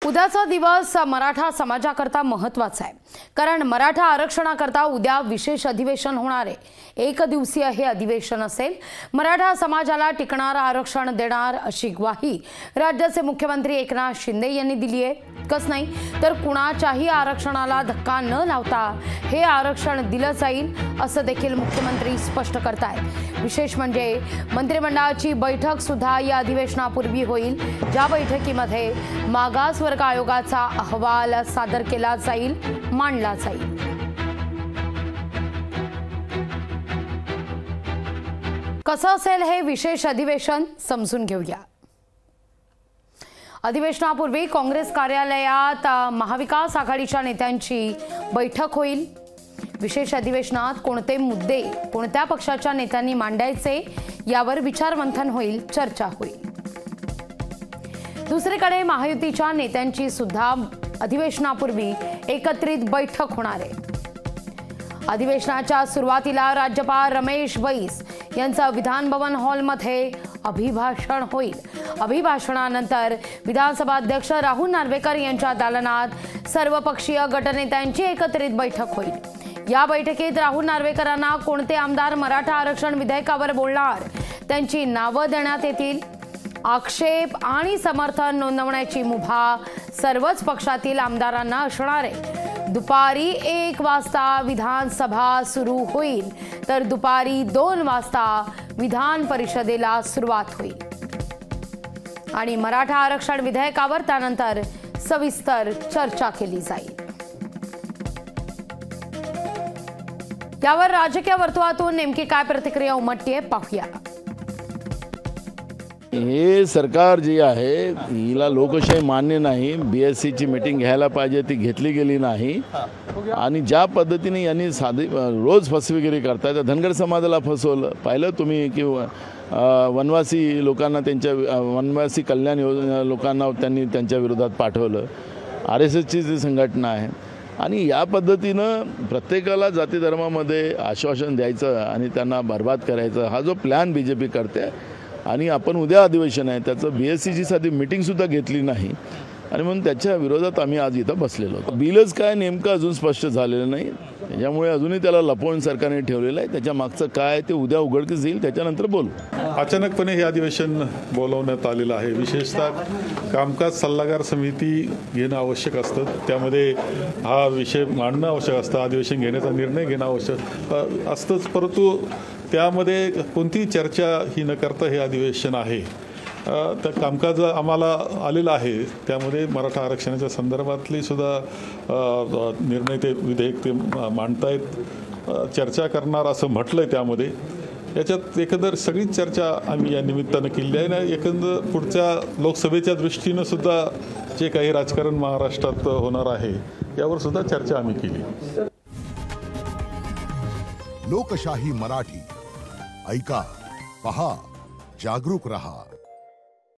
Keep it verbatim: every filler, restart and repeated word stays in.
उद्याचा दिवस मराठा समाजाकरता महत्त्वाचा आहे, कारण मराठा आरक्षणाकरता उद्या विशेष अधिवेशन होणार आहे। एक दिवसीय हे अधिवेशन असेल। मराठा समाजाला टिकणारं आरक्षण देणार अशी ग्वाही राज्याचे मुख्यमंत्री एकनाथ शिंदे यांनी दिली आहे। इतकंच नाही तर कुणाच्याही आरक्षणाला धक्का न लावता हे आरक्षण दिलं जाईल असं देखील मुख्यमंत्री स्पष्ट करतायत। विशेष म्हणजे मंत्रिमंडळाची बैठक सुद्धा या अधिवेशनापूर्वी होईल, ज्या बैठकीमध्ये मागास वर्ग आयोगाचा अहवाल सादर केला जाईल, मांडला जाईल। कसं असेल हे विशेष अधिवेशन समजून घेऊया। अधिवेशनापूर्वी काँग्रेस कार्यालयात महाविकास आघाडीच्या नेत्यांची बैठक होईल। विशेष अधिवेशनात कोणते मुद्दे कोणत्या पक्षाच्या नेत्यांनी मांडायचे यावर विचारमंथन होईल, चर्चा होईल। दुसरीकडे महायुतीच्या नेत्यांची सुद्धा अधिवेशनापूर्वी एकत्रित बैठक होणार आहे। अधिवेशनाच्या सुरुवातीला राज्यपाल रमेश बैस यांचा विधान भवन हॉलमध्ये अभिभाषण होईल। अभिभाषणानंतर विधानसभा अध्यक्ष राहुल नार्वेकर यांच्या दालनात सर्वपक्षीय गटनेत्यांची एकत्रित बैठक होईल। या बैठकीत राहुल नार्वेकरांना कोणते आमदार मराठा आरक्षण विधेयकावर बोलणार त्यांची नावं देण्यात येतील। आक्षेप आणि समर्थन नोंदवण्याची मुभा सर्वच पक्षातील आमदारांना असणार आहे। दुपारी एक वाजता विधानसभा सुरू होईल, तर दुपारी दोन वाजता विधान परिषदेला सुरुवात होईल आणि मराठा आरक्षण विधेयकावर त्यानंतर सविस्तर चर्चा केली जाईल। यावर राजकीय वर्तुळातून नेमकी काय प्रतिक्रिया उमटते पाहूया। हे सरकार जी आहे हिला लोकशाही मान्य नाही। बीएससी ची मीटिंग घ्यायला पाहिजे ती घेतली गेली नाही आणि ज्या पद्धतीने यांनी साधी रोज फसवेगिरी करतात, धनगर समाजाला फसवलं पाहिलं तुम्ही की वनवासी लोकांना त्यांच्या वनवासी कल्याण योजना लोकांना त्यांनी त्यांच्या विरोधात पाठवलं। आर एस एसची जी संघटना आहे आणि या पद्धतीनं प्रत्येकाला जाती धर्मामध्ये आश्वासन द्यायचं आणि त्यांना बर्बाद करायचं हा जो प्लॅन बी जे पी करते आणि आपण उद्या अधिवेशन आहे त्याचं बी एस सीची साधी मीटिंगसुद्धा घेतली नाही आणि म्हणून त्याच्या विरोधात आम्ही आज इथं बसलेलो आहोत। बिलच काय नेमकं अजून स्पष्ट झालेलं नाही, त्याच्यामुळे अजूनही त्याला लपवून सरकारने ठेवलेलं आहे। त्याच्या मागचं काय ते उद्या उघडकीस येईल, त्याच्यानंतर बोलू। अचानकपणे हे अधिवेशन बोलवण्यात आलेलं आहे। विशेषतः कामकाज सल्लागार समिती घेणं आवश्यक असतं, त्यामध्ये हा विषय मांडणं आवश्यक असतं, अधिवेशन घेण्याचा निर्णय घेणं आवश्यक असतंच, परंतु त्यामध्ये कोणतीही चर्चा ही न करता हे अधिवेशन आहे। त्या कामकाज आम्हाला आलेलं आहे, त्यामध्ये मराठा आरक्षणाच्या संदर्भातली सुद्धा निर्णय ते विधेयक ते मांडतायत, चर्चा करणार असं म्हटलं आहे। त्यामध्ये याच्यात एकंदर सगळीच चर्चा आम्ही या निमित्तानं केली आहे ना। एकंदर पुढच्या लोकसभेच्या दृष्टीनं सुद्धा जे काही राजकारण महाराष्ट्रात होणार आहे यावर सुद्धा चर्चा आम्ही केली। लोकशाही मराठी ऐका, पहा, जागरूक रहा।